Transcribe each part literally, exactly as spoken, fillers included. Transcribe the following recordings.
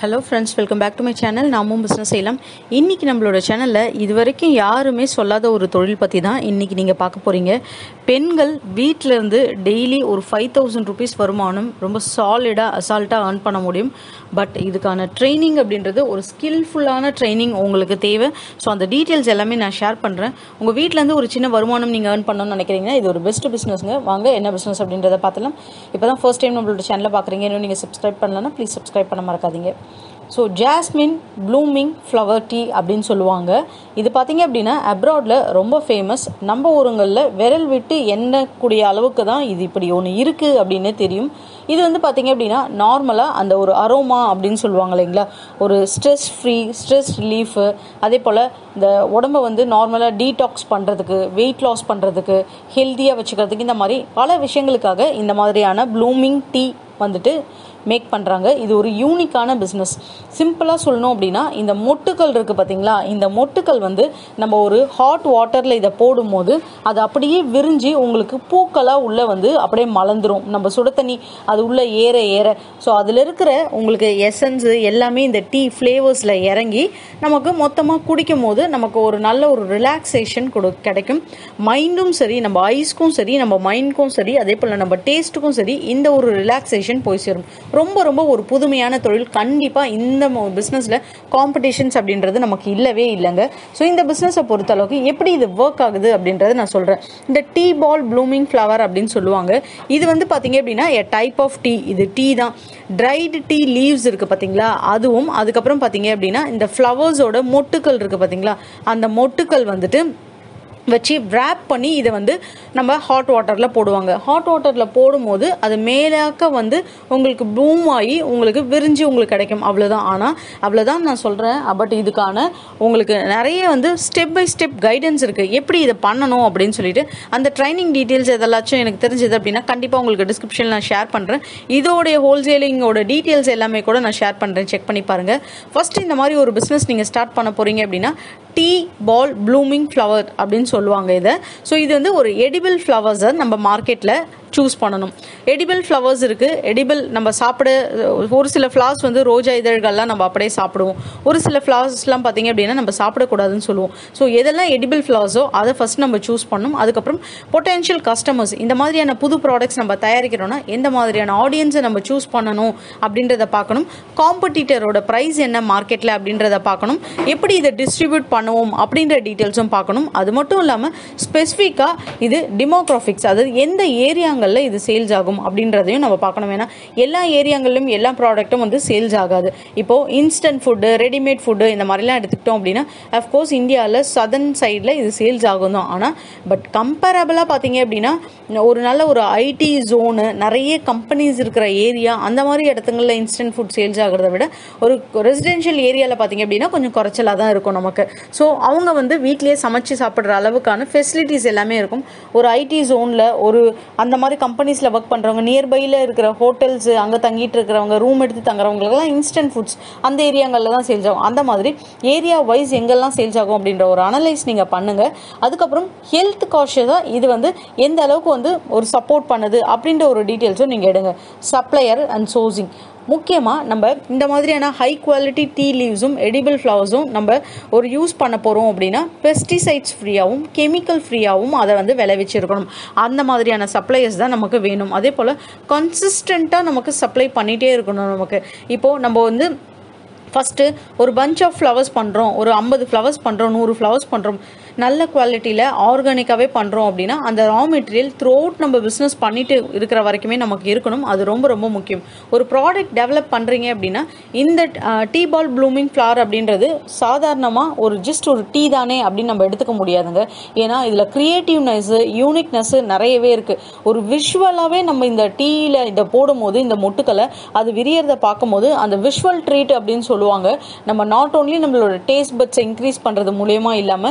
Hello friends, welcome back to my channel namumbusinessseiyalaam. இன்னைக்கு நம்மளோட சேனல்ல இதுவரைக்கும் யாருமே சொல்லாத ஒரு தொழில் பத்தி தான் இன்னைக்கு நீங்க பார்க்க போறீங்க. பெண்கள் வீட்ல இருந்து டெய்லி ஒரு five thousand rupees வருமானம் ரொம்ப சாலிடா அசால்ட்டா earn பண்ண முடியும். பட் இதுக்கான ட்ரெய்னிங் அப்படின்றது ஒரு ஸ்கில்ஃபுல்லான ட்ரெய்னிங் உங்களுக்கு தேவை. ஸோ அந்த டீட்டெயில்ஸ் எல்லாமே நான் ஷேர் பண்ணுறேன். உங்கள் வீட்டிலேருந்து ஒரு சின்ன வருமானம் நீங்கள் earn பண்ணணும்னு நினைக்கிறீங்கன்னா இது ஒரு பெஸ்ட் பிஸ்னஸ்ங்க. வாங்க என்ன பிஸ்னஸ் அப்படின்றத பார்த்துலாம். இப்போ தான் ஃபர்ஸ்ட் டைம் நம்மளோட சேனலை பார்க்குறீங்க, இன்னும் நீங்கள் சப்ஸ்கிரைப் பண்ணலன்னா ப்ளீஸ் சப்ஸ்கிரைப் பண்ண மறக்காதீங்க. So jasmine blooming flower tea அப்படின்னு சொல்லுவாங்க. இது பார்த்தீங்க அப்படின்னா அப்ராடில் ரொம்ப ஃபேமஸ். நம்ம ஊருங்களில் விரல் விட்டு எண்ணக்கூடிய அளவுக்கு தான் இது இப்படி ஒன்று இருக்குது அப்படின்னு தெரியும். இது வந்து பார்த்தீங்க அப்படின்னா நார்மலாக அந்த ஒரு அரோமா அப்படின்னு சொல்லுவாங்க இல்லைங்களா, ஒரு ஸ்ட்ரெஸ் ஃப்ரீ ஸ்ட்ரெஸ் ரிலீஃபு, அதே போல் இந்த உடம்பை வந்து நார்மலாக டீடாக்ஸ் பண்ணுறதுக்கு, வெயிட் லாஸ் பண்ணுறதுக்கு, ஹெல்த்தியாக வச்சுக்கிறதுக்கு, இந்த மாதிரி பல விஷயங்களுக்காக இந்த மாதிரியான ப்ளூமிங் டீ வந்துட்டு மேக் பண்ணுறாங்க. இது ஒரு யூனிக்கான பிஸ்னஸ். சிம்பிளாக சொல்லணும் அப்படின்னா இந்த மொட்டுக்கள் இருக்குது பார்த்தீங்களா, இந்த மொட்டுக்கள் வந்து நம்ம ஒரு ஹாட் வாட்டரில் இதை போடும்போது அது அப்படியே விரிஞ்சு உங்களுக்கு பூக்களாக உள்ளே வந்து அப்படியே மலர்ந்துடும். நம்ம சுட தண்ணி அது உள்ளே ஏற ஏற ஸோ அதில் இருக்கிற உங்களுக்கு எசன்ஸு எல்லாமே இந்த டீ ஃப்ளேவர்ஸில் இறங்கி நமக்கு மொத்தமாக குடிக்கும் போது நமக்கு ஒரு நல்ல ஒரு ரிலாக்ஸேஷன் கொடு கிடைக்கும். மைண்டும் சரி, நம்ம ஐஸ்க்கும் சரி, நம்ம மைண்டுக்கும் சரி, அதே போல் நம்ம டேஸ்ட்டுக்கும் சரி இந்த ஒரு ரிலாக்ஸேஷன் போய் சேரும். ரொம்ப ரொம்ப ஒரு புதுமையான தொழில். கண்டிப்பாக இந்த பிஸ்னஸில் காம்படிஷன்ஸ் அப்படின்றது நமக்கு இல்லவே இல்லைங்க. ஸோ இந்த பிஸ்னஸை பொறுத்தளவுக்கு எப்படி இது ஒர்க் ஆகுது அப்படின்றத நான் சொல்கிறேன். இந்த டீ பால் ப்ளூமிங் ஃப்ளவர் அப்படின்னு சொல்லுவாங்க. இது வந்து பார்த்தீங்க அப்படின்னா எ டைப் ஆஃப் டீ. இது டீ தான். ட்ரைடு டீ லீவ்ஸ் இருக்குது பார்த்தீங்களா, அதுவும் அதுக்கப்புறம் பார்த்தீங்க அப்படின்னா இந்த ஃப்ளவர்ஸோட மொட்டுக்கள் இருக்குது பார்த்தீங்களா, அந்த மொட்டுக்கள் வந்துட்டு வச்சு ரேப் பண்ணி இதை வந்து நம்ம ஹாட் வாட்டரில் போடுவாங்க. ஹாட் வாட்டரில் போடும்போது அது மேலாக்க வந்து உங்களுக்கு ப்ளூம் ஆகி உங்களுக்கு விரிஞ்சு உங்களுக்கு கிடைக்கும். அவ்வளோதான். ஆனால் அவ்வளோதான் நான் சொல்கிறேன். பட் இதுக்கான உங்களுக்கு நிறைய வந்து ஸ்டெப் பை ஸ்டெப் கைடன்ஸ் இருக்குது எப்படி இதை பண்ணணும் அப்படின்னு சொல்லிட்டு. அந்த ட்ரைனிங் டீட்டெயில்ஸ் எதெல்லாச்சும் எனக்கு தெரிஞ்சது அப்படின்னா கண்டிப்பாக உங்களுக்கு டிஸ்கிரிப்ஷனில் நான் ஷேர் பண்ணுறேன். இதோடைய ஹோல்சேலிங்கோட டீட்டெயில்ஸ் எல்லாமே கூட நான் ஷேர் பண்ணுறேன், செக் பண்ணி பாருங்கள். ஃபர்ஸ்ட் இந்த மாதிரி ஒரு பிஸ்னஸ் நீங்கள் ஸ்டார்ட் பண்ண போகிறீங்க அப்படின்னா டீ பால் ப்ளூமிங் ஃப்ளவர் அப்படின்னு சொல்லுவாங்க இதை. ஸோ இது வந்து ஒரு எடிபிள் ஃப்ளவர்ஸை நம்ம மார்க்கெட்டில் சூஸ் பண்ணணும். எடிபிள் ஃப்ளவர்ஸ் இருக்குது. எடிபிள் நம்ம சாப்பிட ஒரு சில ஃப்ளவர்ஸ் வந்து ரோஜா இதழ்கள்லாம் நம்ம அப்படியே சாப்பிடுவோம். ஒரு சில ஃப்ளவர்ஸ்லாம் பார்த்தீங்க அப்படின்னா நம்ம சாப்பிடக்கூடாதுன்னு சொல்லுவோம். ஸோ எதெல்லாம் எடிபிள் ஃப்ளவர்ஸோ அதை ஃபஸ்ட் நம்ம சூஸ் பண்ணணும். அதுக்கப்புறம் பொட்டென்ஷியல் கஸ்டமர்ஸ், இந்த மாதிரியான புது ப்ராடக்ட்ஸ் நம்ம தயாரிக்கிறோன்னா எந்த மாதிரியான ஆடியன்ஸை நம்ம சூஸ் பண்ணணும் அப்படின்றத பார்க்கணும். காம்படிட்டரோட ப்ரைஸ் என்ன மார்க்கெட்டில் அப்படின்றத பார்க்கணும். எப்படி இதை டிஸ்ட்ரிபியூட் பண்ணுவோம் அப்படின்ற டீட்டெயில்ஸும் பார்க்கணும். அது மட்டும் இல்லாமல் ஸ்பெசிஃபிக்காக இது டெமோக்ராஃபிக்ஸ், அதாவது எந்த ஏரியாங்க இது சேல்ஸ் ஆகும் அப்படின்றதையும் நம்ம பார்க்கணும். ஏன்னா எல்லா ஏரியாங்களிலும் எல்லா ப்ராடக்ட்டும் வந்து சேல்ஸ் ஆகாது. இப்போ இன்ஸ்டன்ட் ஃபுட்டு, ரெடிமேட் ஃபுட்டு இந்த மாதிரிலாம் எடுத்துக்கிட்டோம் அப்படின்னா அஃப்கோர்ஸ் இந்தியாவில் சதர்ன் சைடில் இது சேல்ஸ் ஆகும் தான். ஆனால் பட் கம்பேரபிளாக பார்த்தீங்க அப்படின்னா ஒரு நல்ல ஒரு ஐடி ஜோனு, நிறைய கம்பெனிஸ் இருக்கிற ஏரியா, அந்த மாதிரி இடத்துங்களில் இன்ஸ்டன்ட் ஃபுட் சேல்ஸ் ஆகிறத விட ஒரு ரெசிடென்ஷியல் ஏரியாவில் பார்த்தீங்க அப்படின்னா கொஞ்சம் குறைச்சலாக தான் இருக்கும் நமக்கு. ஸோ அவங்க வந்து வீட்லேயே சமைச்சு சாப்பிட்ற அளவுக்கான ஃபெசிலிட்டிஸ் எல்லாமே இருக்கும். ஒரு ஐடி ஜோனில் ஒரு அந்த மாதிரி கம்பெனிஸில் ஒர்க் பண்ணுறவங்க, நியர்பையில் இருக்கிற ஹோட்டல்ஸ், அங்கே தங்கிட்டு இருக்கிறவங்க, ரூம் எடுத்து தங்குறவங்களுக்கெல்லாம் இன்ஸ்டன்ட் ஃபுட்ஸ் அந்த ஏரியாங்களில் தான் சேல்ஸ் ஆகும். அந்த மாதிரி ஏரியா வைஸ் எங்கெல்லாம் சேல்ஸ் ஆகும் அப்படின்ற ஒரு அனலைஸ் நீங்கள் பண்ணுங்கள். அதுக்கப்புறம் ஹெல்த் காஷியஸாக இது வந்து எந்த அளவுக்கு வந்து ஒரு சப்போர்ட் பண்ணுது அப்படின்ற ஒரு டீட்டெயில்ஸும் நீங்கள் எடுங்க. சப்ளையர் அண்ட் சோர்சிங் முக்கியமாக நம்ம இந்த மாதிரியான ஹை குவாலிட்டி டீ லீவ்ஸும் எடிபிள் ஃப்ளவர்ஸும் நம்ம ஒரு யூஸ் பண்ண போகிறோம் அப்படின்னா பெஸ்டிசைட்ஸ் ஃப்ரீயாகவும் கெமிக்கல் ஃப்ரீயாகவும் அதை வந்து விளைவிச்சிருக்கணும். அந்த மாதிரியான சப்ளையர்ஸ் தான் நமக்கு வேணும். அதே போல் கன்சிஸ்டண்ட்டாக நமக்கு சப்ளை பண்ணிகிட்டே இருக்கணும். நமக்கு இப்போது நம்ம வந்து ஃபஸ்ட்டு ஒரு பஞ்ச் ஆஃப் ஃப்ளவர்ஸ் பண்ணுறோம், ஒரு ஐம்பது ஃப்ளவர்ஸ் பண்ணுறோம், நூறு ஃப்ளவர்ஸ் பண்ணுறோம், நல்ல குவாலிட்டியில் ஆர்கானிக்காகவே பண்ணுறோம் அப்படின்னா அந்த ரா மெட்டீரியல் த்ரூ அவுட் நம்ம பிஸ்னஸ் பண்ணிட்டு இருக்கிற வரைக்குமே நமக்கு இருக்கணும். அது ரொம்ப ரொம்ப முக்கியம். ஒரு ப்ராடக்ட் டெவலப் பண்ணுறீங்க அப்படின்னா இந்த டீ பால் ப்ளூமிங் ஃப்ளவர் அப்படின்றது சாதாரணமாக ஒரு ஜஸ்ட் ஒரு டீ தானே அப்படின்னு நம்ம எடுத்துக்க முடியாதுங்க. ஏன்னா இதில் க்ரியேட்டிவ்னஸ்ஸு, யூனிக்னஸ்ஸு நிறையவே இருக்குது. ஒரு விஷுவலாகவே நம்ம இந்த டீயில் இதை போடும்போது இந்த மொட்டுக்களை அது விரியறதை பார்க்கும்போது அந்த விஷுவல் ட்ரீட் அப்படின்னு சொல்லுவாங்க. நம்ம நாட் ஓன்லி நம்மளோட டேஸ்ட் பட்ஸை இன்க்ரீஸ் பண்ணுறது மூலயமா இல்லாமல் நம்ம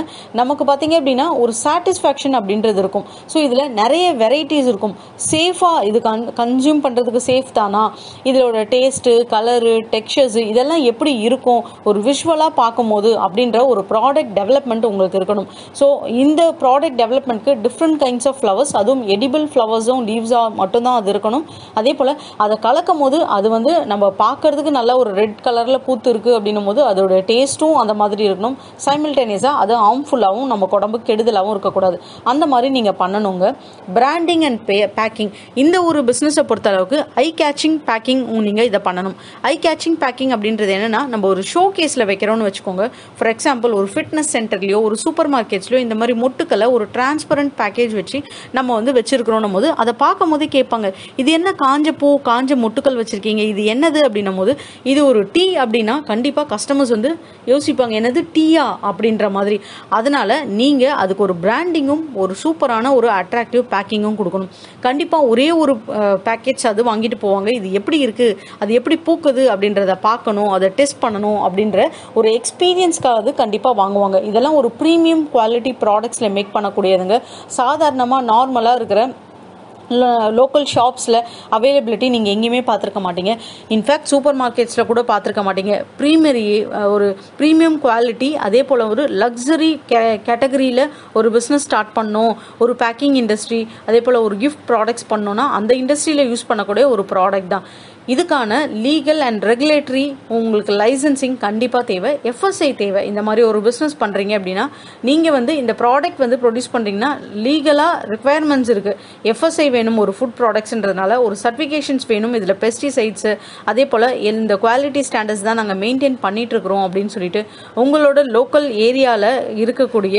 நமக்கு பார்த்தீங்க அப்படின்னா ஒரு சாட்டிஸ்ஃபேக்ஷன் அப்படின்றது இருக்கும். ஸோ இதில் நிறைய வெரைட்டிஸ் இருக்கும். சேஃபாக இது கன் கன்சியூம் பண்ணுறதுக்கு சேஃப் தானா, இதோட டேஸ்ட்டு, கலரு, டெக்ஸ்சர்ஸு இதெல்லாம் எப்படி இருக்கும் ஒரு விஷுவலாக பார்க்கும்போது அப்படின்ற ஒரு ப்ராடக்ட் டெவலப்மெண்ட் உங்களுக்கு இருக்கணும். ஸோ இந்த ப்ராடக்ட் டெவலப்மெண்ட்க்கு டிஃப்ரெண்ட் கைண்ட்ஸ் ஆஃப் ஃப்ளவர்ஸ், அதுவும் எடிபிள் ஃப்ளவர்ஸும் லீவ்ஸாக மட்டும்தான் அது இருக்கணும். அதே போல் அதை கலக்கும் போது அது வந்து நம்ம பார்க்கறதுக்கு நல்லா ஒரு ரெட் கலரில் பூத்து இருக்குது அப்படின்னும் போது அதோட டேஸ்ட்டும் அந்த மாதிரி இருக்கணும். சைமில்டேனியஸாக அது ஹார்ம்ஃபுல்லாகவும் நம்ம உடம்புக்கு கெடுதலாகவும் இருக்கக்கூடாது. அந்த மாதிரி நீங்கள் பண்ணணுங்க. பிராண்டிங் அண்ட் பே பேக்கிங் இந்த ஒரு பிஸ்னஸை பொறுத்த அளவுக்கு ஐ கேச்சிங் பேக்கிங் நீங்கள் இதை பண்ணணும். ஐ கேச்சிங் பேக்கிங் அப்படின்றது என்னென்னா, நம்ம ஒரு ஷோ கேஸில் வைக்கிறோன்னு வச்சுக்கோங்க. ஃபார் எக்ஸாம்பிள் ஒரு ஃபிட்னஸ் சென்டர்லையோ ஒரு சூப்பர் மார்க்கெட்ஸ்லையோ இந்த மாதிரி மொட்டுக்களை ஒரு டிரான்ஸ்பரண்ட் பேக்கேஜ் வச்சு நம்ம வந்து வச்சிருக்கிறோம் போது அதை பார்க்கும் போதே கேட்பாங்க, இது என்ன காஞ்ச பூ காஞ்ச மொட்டுக்கள் வச்சிருக்கீங்க, இது என்னது அப்படின்னும் போது இது ஒரு டீ அப்படின்னா கண்டிப்பாக கஸ்டமர்ஸ் வந்து யோசிப்பாங்க, என்னது டீயா அப்படின்ற மாதிரி. அதனால நீங்கள் அதுக்கு ஒரு பிராண்டிங்கும் ஒரு சூப்பரான ஒரு அட்ராக்டிவ் பேக்கிங்கும் கொடுக்கணும். கண்டிப்பாக ஒரே ஒரு பேக்கேஜ் அது வாங்கிட்டு போவாங்க, இது எப்படி இருக்குது, அது எப்படி பூக்குது அப்படின்றத பார்க்கணும், அதை டெஸ்ட் பண்ணணும் அப்படின்ற ஒரு எக்ஸ்பீரியன்ஸ்க்காக கண்டிப்பாக வாங்குவாங்க. இதெல்லாம் ஒரு ப்ரீமியம் குவாலிட்டி ப்ராடக்ட்ஸில் மேக் பண்ணக்கூடியதுங்க. சாதாரணமாக நார்மலாக இருக்கிற லோக்கல் ஷாப்ஸில் அவைலபிலிட்டி நீங்கள் எங்கேயுமே பார்த்துருக்க மாட்டீங்க. இன்ஃபேக்ட் சூப்பர் மார்க்கெட்ஸில் கூட பார்த்துருக்க மாட்டீங்க. ப்ரீமியரி ஒரு ப்ரீமியம் குவாலிட்டி, அதே போல் ஒரு லக்ஸரி கே கேட்டகரியில் ஒரு பிஸ்னஸ் ஸ்டார்ட் பண்ணோம், ஒரு பேக்கிங் இண்டஸ்ட்ரி, அதே போல் ஒரு கிஃப்ட் ப்ராடக்ட்ஸ் பண்ணோன்னா அந்த இண்டஸ்ட்ரியில் யூஸ் பண்ணக்கூடிய ஒரு ப்ராடக்ட் தான். இதுக்கான லீகல் அண்ட் ரெகுலேட்டரி உங்களுக்கு லைசன்சிங் கண்டிப்பாக தேவை, எஃப்எஸ்ஐ தேவை. இந்த மாதிரி ஒரு பிஸ்னஸ் பண்ணுறீங்க அப்படின்னா நீங்கள் வந்து இந்த ப்ராடக்ட் வந்து ப்ரொடியூஸ் பண்ணுறீங்கன்னா லீகலாக ரிக்குவயர்மெண்ட்ஸ் இருக்குது. எஃப்எஸ்ஐ வேணும் ஒரு ஃபுட் ப்ராடக்ட்ஸ்ன்றதுனால, ஒரு சர்டிஃபிகேஷன்ஸ் வேணும். இதில் பெஸ்டிசைட்ஸு அதே போல் இந்த குவாலிட்டி ஸ்டாண்டர்ட்ஸ் தான் நாங்கள் மெயின்டைன் பண்ணிகிட்ருக்குறோம் அப்படின்னு சொல்லிட்டு உங்களோட லோக்கல் ஏரியாவில் இருக்கக்கூடிய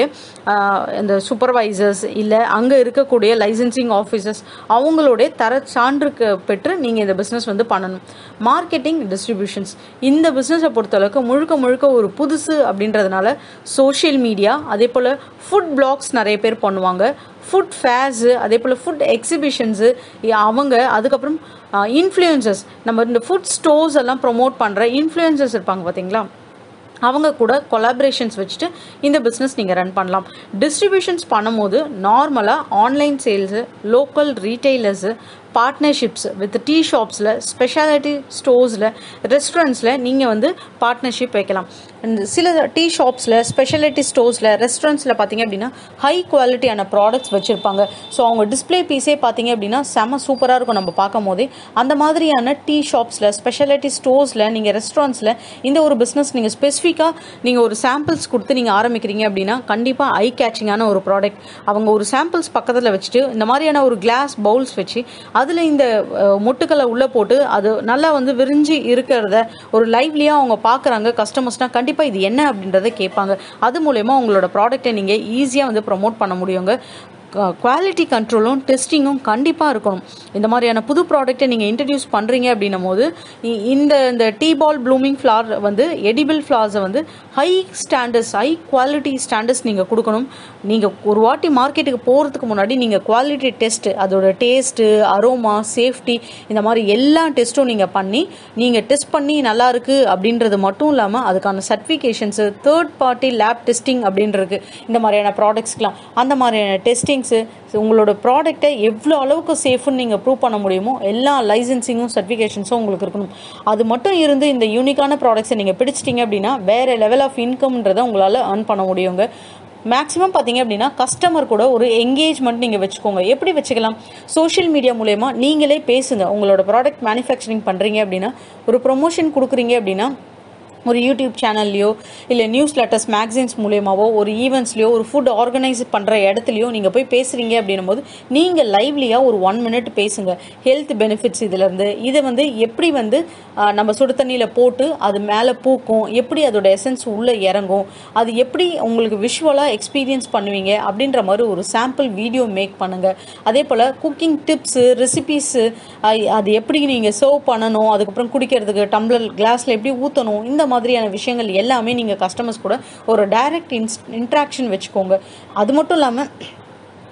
இந்த சூப்பர்வைசர்ஸ் இல்லை அங்கே இருக்கக்கூடிய லைசன்சிங் ஆஃபீஸர்ஸ் அவங்களுடைய தர சான்றுக்கு பெற்று நீங்கள் இந்த பிஸ்னஸ் வந்து பண்ணணும். மார்க்கெட்டிங், டிஸ்ட்ரிபியூஷன்ஸ் இந்த பிஸ்னஸை பொறுத்தளவுக்கு முழுக்க முழுக்க ஒரு புதுசு அப்படின்றதுனால சோஷியல் மீடியா, அதே போல் ஃபுட் பிளாக்ஸ் நிறைய பேர் பண்ணுவாங்க, ஃபுட் ஃபேர்ஸு, அதே போல் ஃபுட் எக்ஸிபிஷன்ஸு அவங்க, அதுக்கப்புறம் இன்ஃப்ளூயன்சர்ஸ், நம்ம இந்த ஃபுட் ஸ்டோர்ஸ் எல்லாம் ப்ரொமோட் பண்ணுற இன்ஃப்ளூயன்சர்ஸ் இருப்பாங்க பார்த்தீங்களா, அவங்க கூட கொலாபரேஷன்ஸ் வச்சுட்டு இந்த பிஸ்னஸ் நீங்கள் ரன் பண்ணலாம். டிஸ்ட்ரிபியூஷன்ஸ் பண்ணும்போது நார்மலாக online sales, local retailers, partnerships with tea ஷாப்ஸில், ஸ்பெஷாலிட்டி ஸ்டோர்ஸில், ரெஸ்டாரண்ட்ஸில் நீங்கள் வந்து பார்ட்னர்ஷிப் வைக்கலாம். சில டீ ஷாப்ஸில், ஸ்பெஷாலிட்டி ஸ்டோர்ஸில், ரெஸ்டாரண்ட்ஸில் பார்த்தீங்க அப்படின்னா ஹை குவாலிட்டியான ப்ராடக்ட்ஸ் வச்சுருப்பாங்க. ஸோ அவங்க டிஸ்பிளே பீஸே பார்த்தீங்க அப்படின்னா செம சூப்பராக இருக்கும் நம்ம பார்க்கும் போதே. அந்த மாதிரியான டீ ஷாப்ஸில், ஸ்பெஷாலிட்டி ஸ்டோர்ஸில், நீங்கள் ரெஸ்டாரண்ட்ஸில் இந்த ஒரு பிஸ்னஸ் நீங்கள் ஸ்பெசிஃபிக்காக நீங்கள் ஒரு சாம்பிள்ஸ் கொடுத்து நீங்கள் ஆரம்பிக்கிறீங்க அப்படின்னா கண்டிப்பாக ஐ கேச்சிங்கான ஒரு ப்ராடக்ட். அவங்க ஒரு சாம்பிள்ஸ் பக்கத்தில் வச்சுட்டு இந்த மாதிரியான ஒரு கிளாஸ் பவுல்ஸ் வச்சு அதில் இந்த மொட்டுக்களை உள்ளே போட்டு அது நல்லா வந்து விரிஞ்சு இருக்கிறத ஒரு லைவ்லியாக அவங்க பார்க்குறாங்க கஸ்டமர்ஸ்னால் கண்டிப்பாக இது என்ன அப்படின்றத கேட்பாங்க. அது மூலயமா உங்களோட ப்ராடக்டை நீங்கள் ஈஸியாக வந்து ப்ரமோட் பண்ண முடியுங்க. குவாலிட்டி கண்ட்ரோலும் டெஸ்டிங்கும் கண்டிப்பாக இருக்கணும். இந்த மாதிரியான புது ப்ராடக்டை நீங்கள் இன்ட்ரடியூஸ் பண்ணுறீங்க அப்படின்னும் போது இந்த இந்த டீ பால் ப்ளூமிங் ஃப்ளார் வந்து எடிபிள் ஃப்ளார்ஸை வந்து high standards, high quality standards நீங்கள் கொடுக்கணும். நீங்கள் ஒரு வாட்டி மார்க்கெட்டுக்கு போகிறதுக்கு முன்னாடி நீங்கள் குவாலிட்டி டெஸ்ட்டு, அதோட டேஸ்ட்டு, அரோமா, சேஃப்டி இந்த மாதிரி எல்லா டெஸ்ட்டும் நீங்கள் பண்ணி நீங்கள் டெஸ்ட் பண்ணி நல்லாயிருக்கு அப்படின்றது மட்டும் இல்லாமல் அதுக்கான certifications, third party lab testing அப்படின்றது இந்த மாதிரியான ப்ராடக்ட்ஸ்க்கெலாம் அந்த மாதிரியான டெஸ்டிங் உங்களோட ப்ராடக்டை எவ்வளோ அளவுக்கு சேஃப்னு நீங்கள் ப்ரூவ் பண்ண முடியுமோ எல்லா லைசன்சிங்கும் சர்டிஃபிகேஷன்ஸும் உங்களுக்கு இருக்கணும். அது மட்டும் இருந்து இந்த யூனிக்கான ப்ராடக்ட்ஸை நீங்கள் பிடிச்சிட்டிங்க அப்படின்னா வேறு லெவல் ஆஃப் இன்கம்ன்றதை உங்களால் earn பண்ண முடியுங்க. மேக்ஸிமம் பார்த்தீங்க அப்படின்னா கஸ்டமர் கூட ஒரு என்கேஜ்மெண்ட் நீங்கள் வச்சுக்கோங்க. எப்படி வச்சுக்கலாம்? சோஷியல் மீடியா மூலயமா நீங்களே பேசுங்க. உங்களோட ப்ராடக்ட் மேனுஃபேக்சரிங் பண்ணுறீங்க அப்படின்னா ஒரு ப்ரொமோஷன் கொடுக்குறீங்க அப்படின்னா ஒரு யூடியூப் சேனல்லையோ இல்லை நியூஸ் லெட்டர்ஸ், மேக்சின்ஸ் மூலியமாவோ ஒரு ஈவெண்ட்ஸ்லையோ ஒரு ஃபுட் ஆர்கனைஸ் பண்ணுற இடத்துலையோ நீங்கள் போய் பேசுகிறீங்க அப்படின்னும் போது நீங்கள் லைவ்லியாக ஒரு ஒன் மினிட் பேசுங்க. ஹெல்த் பெனிஃபிட்ஸ் இதிலேருந்து இதை வந்து எப்படி வந்து நம்ம சுடு தண்ணியில் போட்டு அது மேலே பூக்கும், எப்படி அதோட எசன்ஸ் உள்ளே இறங்கும், அது எப்படி உங்களுக்கு விஷுவலாக எக்ஸ்பீரியன்ஸ் பண்ணுவீங்க அப்படின்ற மாதிரி ஒரு சாம்பிள் வீடியோ மேக் பண்ணுங்கள். அதே போல் குக்கிங் டிப்ஸு, ரெசிபீஸு, அது எப்படி நீங்கள் சர்வ் பண்ணணும், அதுக்கப்புறம் குடிக்கிறதுக்கு டம்ளர் கிளாஸில் எப்படி ஊற்றணும், இந்த மாதிரியான விஷயங்கள் எல்லாமே நீங்கள் கஸ்டமர்ஸ் கூட ஒரு டைரக்ட் இன்ட்ராக்ஷன் வச்சுக்கோங்க. அது மட்டும் இல்லாமல்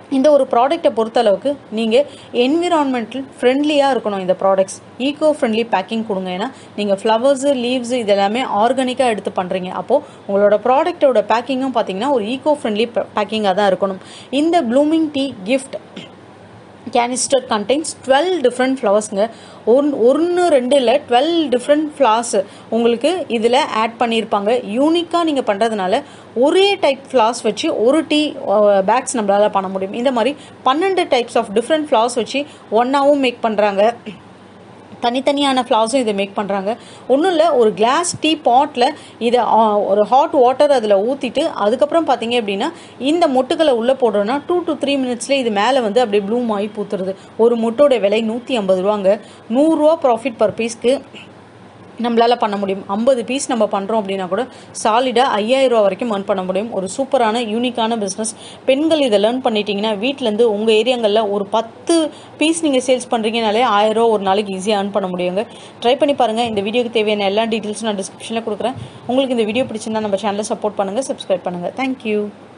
இந்த ஒரு ப்ராடக்ட்டை பொறுத்தளவுக்கு நீங்கள் என்விரான்மெண்டல் ஃப்ரெண்ட்லியாக இருக்கணும். இந்த ப்ராடக்ட்ஸ் ஈகோ ஃப்ரெண்ட்லி பேக்கிங் கொடுங்க. ஏன்னா நீங்கள் ஃப்ளவர்ஸு லீவ்ஸு இதெல்லாமே ஆர்கானிக்காக எடுத்து பண்ணுறீங்க. அப்போது உங்களோட ப்ராடக்ட்டோட பேக்கிங்கும் பார்த்தீங்கன்னா ஒரு ஈகோ ஃப்ரெண்ட்லி பேக்கிங்காக தான் இருக்கணும். இந்த blooming tea gift canister contains twelve different ஃப்ளவர்ஸுங்க. ஒன் ஒன்று ரெண்டு இல்லை டுவெல் டிஃப்ரெண்ட் ஃப்ளார்ஸ் உங்களுக்கு இதில் ஆட் பண்ணியிருப்பாங்க. யூனிக்காக நீங்கள் பண்ணுறதுனால ஒரே டைப் ஃப்ளார்ஸ் வச்சு ஒரு டீ பேக்ஸ் நம்மளால் பண்ண முடியும். இந்த மாதிரி பன்னெண்டு டைப்ஸ் ஆஃப் டிஃப்ரெண்ட் ஃப்ளார்ஸ் வச்சு ஒன்றாவும் மேக் பண்ணுறாங்க. தனித்தனியான ஃப்ளார்ஸும் இதை மேக் பண்ணுறாங்க. ஒன்றும் இல்லை, ஒரு கிளாஸ் டீ பாட்டில் இதை ஒரு ஹாட் வாட்டர் அதில் ஊற்றிட்டு அதுக்கப்புறம் பார்த்தீங்க அப்படின்னா இந்த மொட்டுக்களை உள்ளே போடுறோன்னா டூ டு த்ரீ மினிட்ஸ்லேயே இது மேலே வந்து அப்படியே ப்ளூம் ஆகி பூத்துருது. ஒரு மொட்டோட விலை நூற்றி ஐம்பது ரூபாங்க. நூறுரூவா ப்ராஃபிட் பர் பீஸ்க்கு நம்மளால் பண்ண முடியும். ஐம்பது பீஸ் நம்ம பண்ணுறோம் அப்படின்னா கூட சாலிடாக ஐயாயிரம் ரூபா வரைக்கும் ஏர்ன் பண்ண முடியும். ஒரு சூப்பரான யூனிக்கான பிஸ்னஸ். பெண்கள் இதை லேர்ன் பண்ணிட்டீங்கன்னா வீட்டிலேருந்து உங்கள் ஏரியாங்களில் ஒரு பத்து பீஸ் நீங்கள் சேல்ஸ் பண்ணுறீங்கனாலே ஆயிரம் ரூபா ஒரு நாளைக்கு ஈஸியாக ஏர்ன் பண்ண முடியுங்க. ட்ரை பண்ணி பாருங்கள். இந்த வீடியோக்கு தேவையான எல்லா டீட்டெயில்ஸும் நான் டிஸ்கிரிப்ஷனில் கொடுக்குறேன். உங்களுக்கு இந்த வீடியோ பிடிச்சிருந்தா நம்ம சேனலை சப்போர்ட் பண்ணுங்கள், சப்ஸ்கிரைப் பண்ணுங்கள். தேங்க்யூ.